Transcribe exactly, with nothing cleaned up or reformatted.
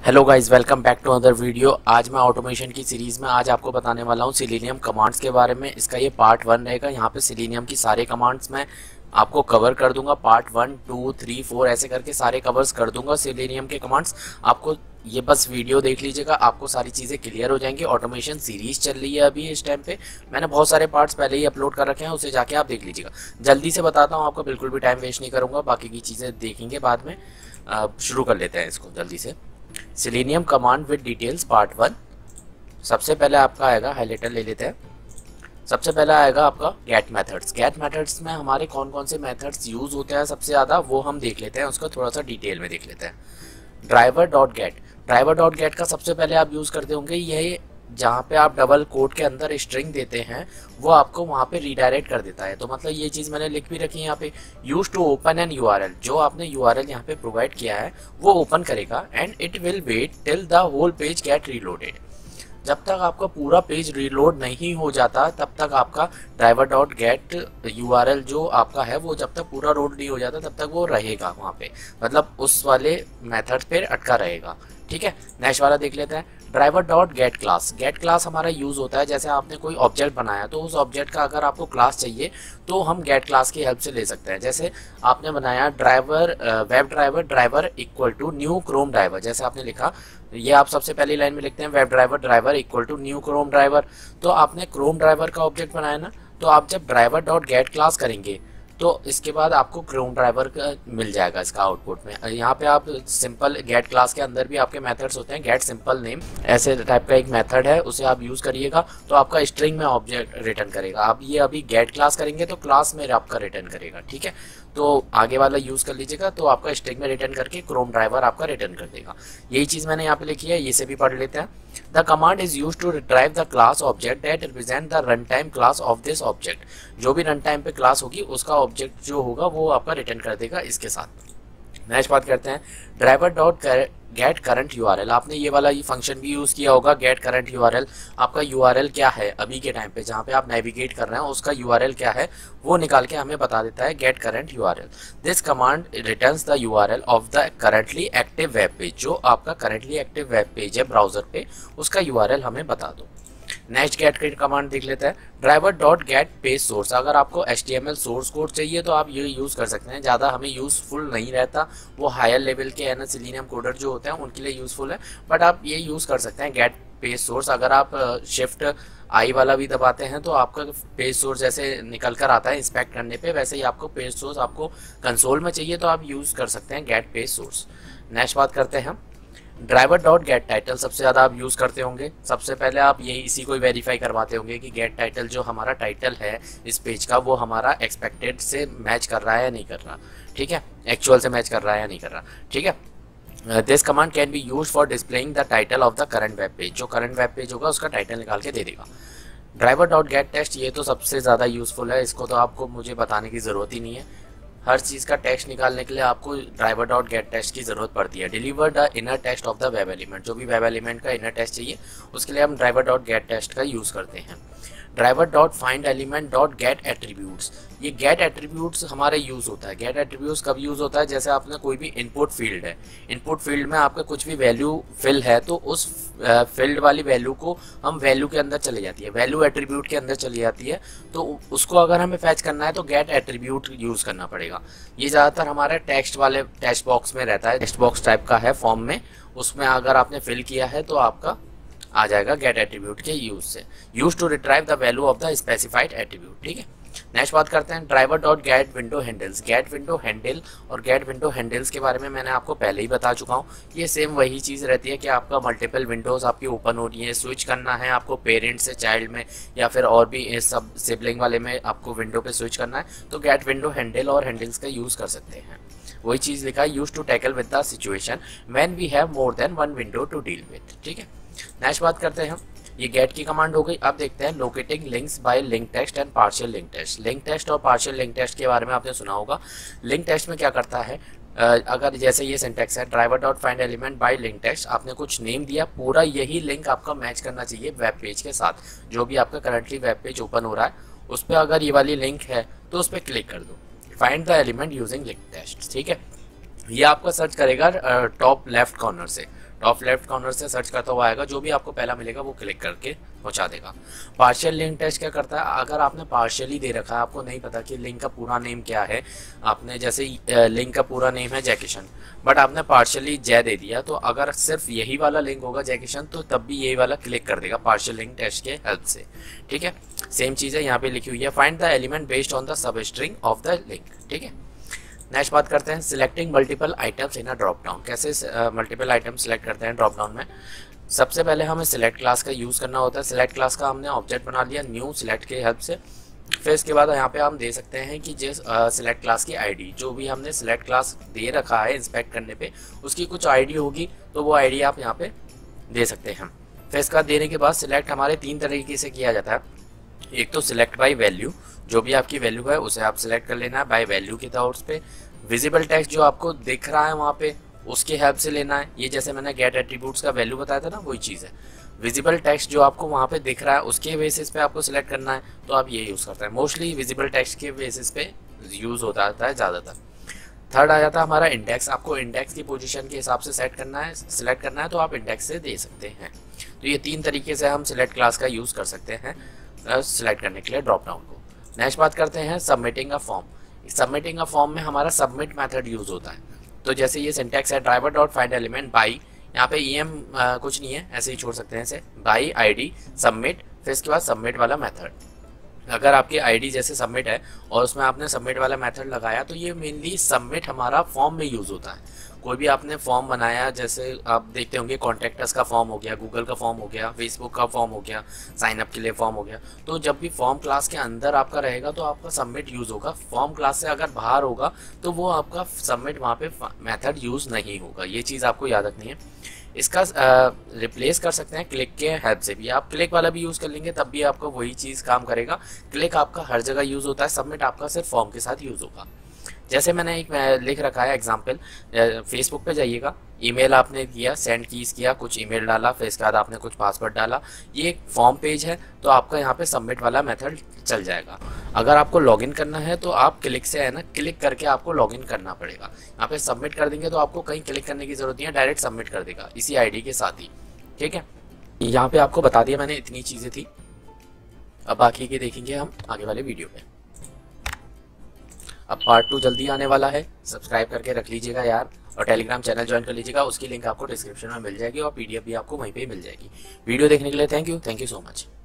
Hello guys, welcome back to other video. आज मैं automation की सीरीज़ में आज आपको बताने वाला हूँ सेलेनियम कमांड्स के बारे में। इसका ये पार्ट वन रहेगा। यहाँ पे सेलेनियम की सारे कमांड्स मैं आपको कवर कर दूंगा। Part one two three four ऐसे करके सारे कवर्स कर दूंगा सेलेनियम के कमांड्स। आपको ये बस वीडियो देख लीजिएगा, आपको सारी चीज़ें क्लियर हो जाएंगी। ऑटोमेशन सीरीज़ चल रही है अभी इस टाइम पे। मैंने बहुत सारे पार्ट्स पहले ही अपलोड कर रखे हैं, उसे जाके आप देख लीजिएगा। जल्दी से बताता हूँ आपको, बिल्कुल भी टाइम वेस्ट नहीं करूँगा, बाकी की चीज़ें देखेंगे बाद में। शुरू कर लेते हैं इसको जल्दी से। Selenium command with details part one. सबसे पहले आपका आएगा, हाइलाइटर ले लेते हैं। सबसे पहले आएगा आपका गेट मेथड्स। गेट मेथड्स में हमारे कौन कौन से मेथड्स यूज होते हैं सबसे ज़्यादा, वो हम देख लेते हैं। उसको थोड़ा सा डिटेल में देख लेते हैं। Driver dot get. Driver dot get का सबसे पहले आप यूज़ करते होंगे यही, जहाँ पे आप डबल कोट के अंदर स्ट्रिंग देते हैं वो आपको वहाँ पे रीडायरेक्ट कर देता है। तो मतलब ये चीज़ मैंने लिख भी रखी है यहाँ पे, use to open an URL. जो आपने यूआरएल यहाँ पे प्रोवाइड किया है वो ओपन करेगा and it will wait till the whole page get reloaded. जब तक आपका पूरा पेज रीलोड नहीं हो जाता तब तक आपका ड्राइवर डॉट गेट यूआरएल जो आपका है वो जब तक पूरा लोड नहीं हो जाता तब तक वो रहेगा वहाँ पे, मतलब उस वाले मेथड पे अटका रहेगा। ठीक है, नेक्स्ट वाला देख लेते हैं। Driver dot get class. Get class हमारा यूज होता है जैसे आपने कोई ऑब्जेक्ट बनाया तो उस ऑब्जेक्ट का अगर आपको क्लास चाहिए तो हम गेट क्लास की हेल्प से ले सकते हैं। जैसे आपने बनाया driver web driver driver equal to new Chrome driver, जैसे आपने लिखा, ये आप सबसे पहली लाइन में लिखते हैं web driver driver equal to new Chrome driver. तो आपने क्रोम ड्राइवर का ऑब्जेक्ट बनाया ना, तो आप जब ड्राइवर डॉट गेट क्लास करेंगे तो इसके बाद आपको क्रोम ड्राइवर का मिल जाएगा इसका आउटपुट में। यहाँ पे आप सिंपल गेट क्लास के अंदर भी आपके मेथड्स होते हैं, गेट सिंपल नेम ऐसे टाइप का एक मेथड है, उसे आप यूज़ करिएगा तो आपका स्ट्रिंग में ऑब्जेक्ट रिटर्न करेगा। आप ये अभी गेट क्लास करेंगे तो क्लास में आपका रिटर्न करेगा। ठीक है, तो आगे वाला यूज़ कर लीजिएगा तो आपका स्ट्रिंग में रिटर्न करके क्रोम ड्राइवर आपका रिटर्न कर देगा। यही चीज़ मैंने यहाँ पे लिखी है, ये से भी पढ़ लेते हैं। The command is use to retrieve the class object that represent the run time class of this object. जो भी रन टाइम पे क्लास होगी उसका ऑब्जेक्ट जो होगा वो आपका रिटर्न कर देगा इसके साथ। नेक्स्ट बात करते हैं, driver dot get current URL. आपने ये वाला ये फंक्शन भी यूज़ किया होगा, गेट करंट यूआरएल। आपका यूआरएल क्या है अभी के टाइम पे, जहाँ पे आप नेविगेट कर रहे हैं उसका यूआरएल क्या है वो निकाल के हमें बता देता है get current URL. This command returns the URL of the currently active web page. जो आपका करंटली एक्टिव वेब पेज है ब्राउजर पे, उसका यूआरएल हमें बता दो। नेक्स्ट गेट की कमांड देख लेते हैं। Driver dot get page source. अगर आपको H T M L source code चाहिए तो आप ये यूज़ कर सकते हैं, ज़्यादा हमें यूज़फुल नहीं रहता, वो हायर लेवल के है ना सेलेनियम कोडर जो होते हैं उनके लिए यूज़फुल है, बट आप ये यूज़ कर सकते हैं गेट पेज सोर्स। अगर आप शिफ्ट आई वाला भी दबाते हैं तो आपका पेज सोर्स जैसे निकल कर आता है इंस्पेक्ट करने पे, वैसे ही आपको पेज सोर्स आपको कंसोल में चाहिए तो आप यूज़ कर सकते हैं गेट पेज सोर्स। नेक्स्ट बात करते हैं, ड्राइवर डॉट गेट टाइटल सबसे ज़्यादा आप यूज़ करते होंगे। सबसे पहले आप यही इसी को वेरीफाई करवाते होंगे कि गेट टाइटल जो हमारा टाइटल है इस पेज का वो हमारा एक्सपेक्टेड से मैच कर रहा है या नहीं कर रहा। ठीक है, एक्चुअल से मैच कर रहा है या नहीं कर रहा। ठीक है, this command can be use for displaying the title of the current web page. जो करंट वेब पेज होगा उसका टाइटल निकाल के दे देगा। ड्राइवर डॉट गेट टेक्स्ट, ये तो सबसे ज़्यादा यूज़फुल है, इसको तो आपको मुझे बताने की ज़रूरत ही नहीं है। हर चीज़ का टेक्स्ट निकालने के लिए आपको ड्राइवर डॉट गेट टेक्स्ट की ज़रूरत पड़ती है। Deliver the inner text of the web element. जो भी वेब एलिमेंट का इनर टेक्स्ट चाहिए उसके लिए हम ड्राइवर डॉट गेट टेक्स्ट का यूज़ करते हैं। Driver dot find element dot get attributes. ये गेट एट्रीब्यूट्स हमारे यूज़ होता है। गेट एट्रीब्यूट्स कब यूज़ होता है, जैसे आपने कोई भी इनपुट फील्ड है, इनपुट फील्ड में आपका कुछ भी वैल्यू फिल है तो उस फील्ड वाली वैल्यू को हम वैल्यू के अंदर चली जाती है, वैल्यू एट्रीब्यूट के अंदर चली जाती है, तो उसको अगर हमें फैच करना है तो गेट एट्रीब्यूट यूज़ करना पड़ेगा। ये ज़्यादातर हमारे टेक्स्ट वाले टेक्स्ट बॉक्स में रहता है, टेक्स्ट बॉक्स टाइप का है फॉर्म में, उसमें अगर आपने फिल किया है तो आपका आ जाएगा गेट एट्रीब्यूट के यूज से। Use to retrieve the value of the specified attribute. ठीक है, नेक्स्ट बात करते हैं, driver dot get window handles. Get window handle और गेट विंडो हैंडल्स के बारे में मैंने आपको पहले ही बता चुका हूँ। ये सेम वही चीज़ रहती है कि आपका मल्टीपल विंडोज़ आपकी ओपन हो रही है, स्विच करना है आपको पेरेंट से चाइल्ड में या फिर और भी सब सिबलिंग वाले में आपको विंडो पे स्विच करना है तो गेट विंडो हैंडल और हैंडल्स का यूज़ कर सकते हैं। वही चीज़ लिखा है, use to tackle with the situation when we have more than one window to deal with. ठीक है, नेक्स्ट बात करते हैं, ये गेट की कमांड हो गई। अब देखते हैं locating links by link text and partial link text. Link text और पार्शियल लिंक टेक्स्ट के बारे में आपने सुना होगा। लिंक टेक्स्ट में क्या करता है, अगर जैसे ये सिंटैक्स है, driver dot find element by link text, आपने कुछ नेम दिया, पूरा यही लिंक आपका मैच करना चाहिए वेब पेज के साथ। जो भी आपका करंटली वेब पेज ओपन हो रहा है उस पर अगर ये वाली लिंक है तो उस पर क्लिक कर दो, find the element using link text. ठीक है, ये आपका सर्च करेगा टॉप लेफ्ट कॉर्नर से, टॉप लेफ्ट कॉर्नर से सर्च करता हुआ आएगा, जो भी आपको पहला मिलेगा वो क्लिक करके पहुंचा देगा। पार्शियल लिंक टेस्ट क्या करता है, अगर आपने पार्शियली दे रखा है, आपको नहीं पता कि लिंक का पूरा नेम क्या है, आपने जैसे लिंक का पूरा नेम है जैकिशन, बट आपने पार्शियली जय दे दिया, तो अगर सिर्फ यही वाला लिंक होगा जैकिशन, तो तब भी यही वाला क्लिक कर देगा पार्शियल लिंक टेस्ट के हेल्प से। ठीक है, सेम चीज़ है यहाँ पे लिखी हुई है, find the element based on the sub string of the link. ठीक है, नेक्स्ट बात करते हैं selecting multiple items in a drop down. कैसे मल्टीपल आइटम सिलेक्ट करते हैं ड्रॉप डाउन में। सबसे पहले हमें सिलेक्ट क्लास का यूज़ करना होता है। सिलेक्ट क्लास का हमने ऑब्जेक्ट बना लिया न्यू सिलेक्ट के हेल्प से। फिर इसके बाद यहाँ पे हम दे सकते हैं कि जिस सिलेक्ट क्लास की आईडी, जो भी हमने सिलेक्ट क्लास दे रखा है इंस्पेक्ट करने पे, उसकी कुछ आईडी होगी, तो वो आईडी आप यहाँ पे दे सकते हैं। फिर इसका देने के बाद सिलेक्ट हमारे तीन तरीके से किया जाता है। एक तो सिलेक्ट बाय वैल्यू, जो भी आपकी वैल्यू है उसे आप सिलेक्ट कर लेना है बाय वैल्यू के तौर पे। विजिबल टेक्स्ट जो आपको दिख रहा है वहाँ पे, उसके हेल्प से लेना है। ये जैसे मैंने गेट एट्रीब्यूट्स का वैल्यू बताया था ना, वही चीज़ है। विजिबल टेक्स्ट जो आपको वहाँ पे दिख रहा है, उसके बेसिस पे आपको सिलेक्ट करना है, तो आप ये यूज़ करते हैं। मोस्टली विजिबल टेक्स्ट के बेसिस पे यूज़ होता है ज़्यादातर। थर्ड आ जाता है हमारा इंडेक्स। आपको इंडेक्स की पोजीशन के हिसाब से सेट करना है, सिलेक्ट करना है, तो आप इंडेक्स से दे सकते हैं। तो ये तीन तरीके से हम सिलेक्ट क्लास का यूज़ कर सकते हैं सिलेक्ट करने के लिए ड्रॉप डाउन को। नेक्स्ट बात करते हैं submitting a form. Submitting a form में हमारा सबमिट मेथड यूज़ होता है। तो जैसे ये सिंटैक्स है driver dot find element by, यहाँ पे ई एम कुछ नहीं है, ऐसे ही छोड़ सकते हैं इसे, बाई आईडी सबमिट, फिर इसके बाद सबमिट वाला मेथड। अगर आपकी आईडी जैसे सबमिट है और उसमें आपने सबमिट वाला मेथड लगाया, तो ये मेनली सबमिट हमारा फॉर्म में यूज़ होता है। कोई भी आपने फॉर्म बनाया, जैसे आप देखते होंगे कॉन्टैक्टस का फॉर्म हो गया, गूगल का फॉर्म हो गया, फेसबुक का फॉर्म हो गया, साइन अप के लिए फॉर्म हो गया, तो जब भी फॉर्म क्लास के अंदर आपका रहेगा तो आपका सबमिट यूज़ होगा। फॉर्म क्लास से अगर बाहर होगा तो वो आपका सबमिट वहाँ पे मेथड यूज़ नहीं होगा। ये चीज़ आपको याद रखनी है। इसका रिप्लेस कर सकते हैं क्लिक के हेल्प से भी। आप क्लिक वाला भी यूज़ कर लेंगे तब भी आपका वही चीज़ काम करेगा। क्लिक आपका हर जगह यूज़ होता है, सबमिट आपका सिर्फ फॉर्म के साथ यूज़ होगा। जैसे मैंने एक लिख रखा है एग्जांपल, फेसबुक पे जाइएगा, ईमेल आपने किया, सेंड कीज किया, कुछ ईमेल डाला, फिर इसके बाद आपने कुछ पासवर्ड डाला, ये एक फॉर्म पेज है, तो आपका यहाँ पे सबमिट वाला मेथड चल जाएगा। अगर आपको लॉगिन करना है तो आप क्लिक से है ना, क्लिक करके आपको लॉगिन करना पड़ेगा। यहाँ पे सबमिट कर देंगे तो आपको कहीं क्लिक करने की जरूरत नहीं है, डायरेक्ट सबमिट कर देगा इसी आईडी के साथ ही। ठीक है, यहाँ पे आपको बता दिया मैंने, इतनी चीज़ें थी। अब बाकी के देखेंगे हम आगे वाले वीडियो में। अब पार्ट टू जल्दी आने वाला है, सब्सक्राइब करके रख लीजिएगा यार, और टेलीग्राम चैनल ज्वाइन कर लीजिएगा, उसकी लिंक आपको डिस्क्रिप्शन में मिल जाएगी और पीडीएफ भी आपको वहीं पे मिल जाएगी। वीडियो देखने के लिए thank you, thank you so much.